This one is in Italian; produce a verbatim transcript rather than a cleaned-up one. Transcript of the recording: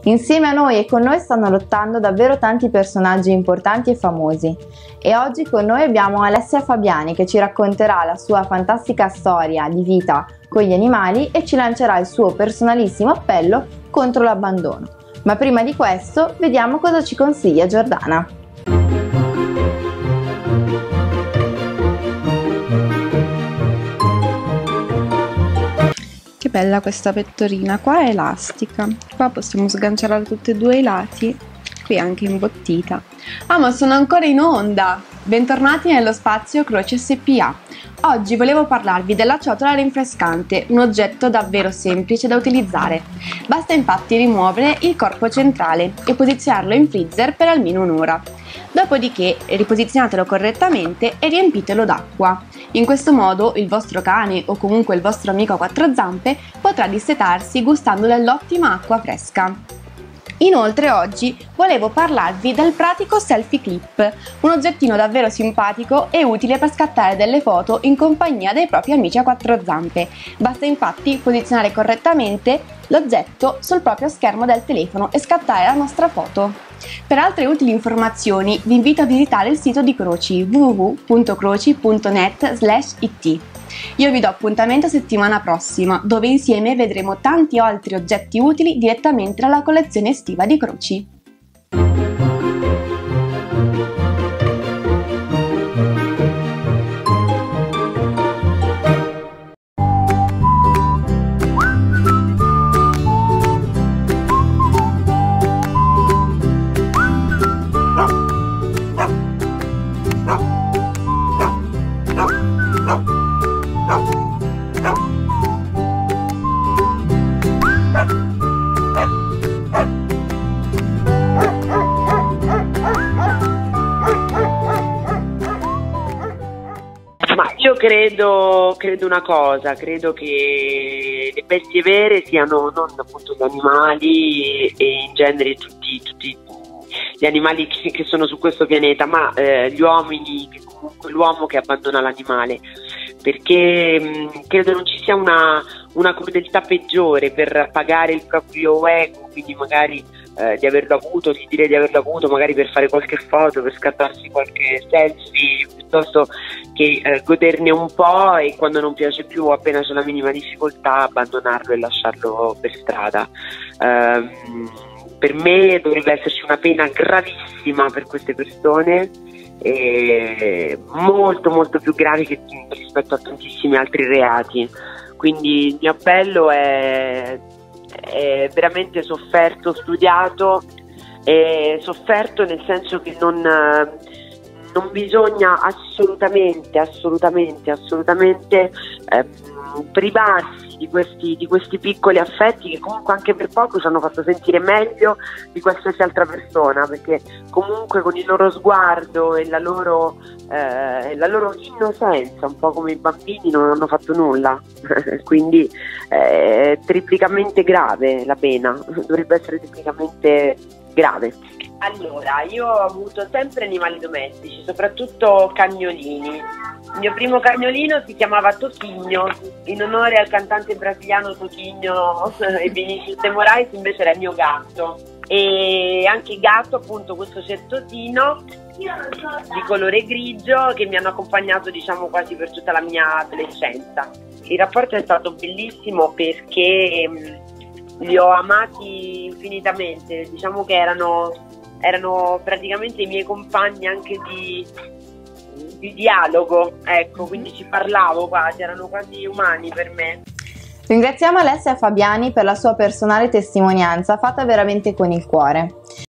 Insieme a noi e con noi stanno lottando davvero tanti personaggi importanti e famosi. E oggi con noi abbiamo Alessia Fabiani che ci racconterà la sua fantastica storia di vita con gli animali e ci lancerà il suo personalissimo appello contro l'abbandono. Ma prima di questo, vediamo cosa ci consiglia Giordana. Che bella questa pettorina, qua è elastica, qua possiamo sganciarla da tutti e due i lati, qui è anche imbottita. Ah, ma sono ancora in onda! Bentornati nello spazio Croce S P A. Oggi volevo parlarvi della ciotola rinfrescante, un oggetto davvero semplice da utilizzare. Basta infatti rimuovere il corpo centrale e posizionarlo in freezer per almeno un'ora. Dopodiché riposizionatelo correttamente e riempitelo d'acqua. In questo modo il vostro cane o comunque il vostro amico a quattro zampe potrà dissetarsi gustando dell'ottima acqua fresca. Inoltre oggi volevo parlarvi del pratico selfie clip, un oggettino davvero simpatico e utile per scattare delle foto in compagnia dei propri amici a quattro zampe. Basta infatti posizionare correttamente l'oggetto sul proprio schermo del telefono e scattare la nostra foto. Per altre utili informazioni vi invito a visitare il sito di Croci w w w punto croci punto net slash it. Io vi do appuntamento settimana prossima, dove insieme vedremo tanti altri oggetti utili direttamente dalla collezione estiva di Croci. Ma io credo, credo una cosa, credo che le bestie vere siano non appunto gli animali e in genere tutti, tutti gli animali che, che sono su questo pianeta, ma eh, gli uomini, che comunque l'uomo che abbandona l'animale, perché mh, credo non ci sia una, una crudeltà peggiore per pagare il proprio ego, quindi magari eh, di averlo avuto, di dire di averlo avuto, magari per fare qualche foto, per scattarsi qualche selfie, piuttosto che eh, goderne un po' e quando non piace più, appena c'è la minima difficoltà, abbandonarlo e lasciarlo per strada. Um, per me dovrebbe esserci una pena gravissima per queste persone, e molto molto più grave che, rispetto a tantissimi altri reati. Quindi il mio appello è, è veramente sofferto, studiato, e sofferto nel senso che non, non bisogna assolutamente, assolutamente, assolutamente eh, privarsi di questi, di questi piccoli affetti che comunque anche per poco ci hanno fatto sentire meglio di qualsiasi altra persona, perché comunque con il loro sguardo e la loro, eh, la loro innocenza, un po' come i bambini, non hanno fatto nulla. Quindi è eh, triplicamente grave la pena, dovrebbe essere triplicamente grave. Allora, io ho avuto sempre animali domestici, soprattutto cagnolini. Il mio primo cagnolino si chiamava Toquinho, in onore al cantante brasiliano Toquinho e Vinicius de Moraes, invece era il mio gatto. E anche il gatto, appunto, questo certosino di colore grigio che mi hanno accompagnato, diciamo, quasi per tutta la mia adolescenza. Il rapporto è stato bellissimo perché mh, li ho amati infinitamente, diciamo che erano, erano praticamente i miei compagni anche di, di dialogo, ecco, quindi ci parlavo quasi, erano quasi umani per me. Ringraziamo Alessia Fabiani per la sua personale testimonianza fatta veramente con il cuore.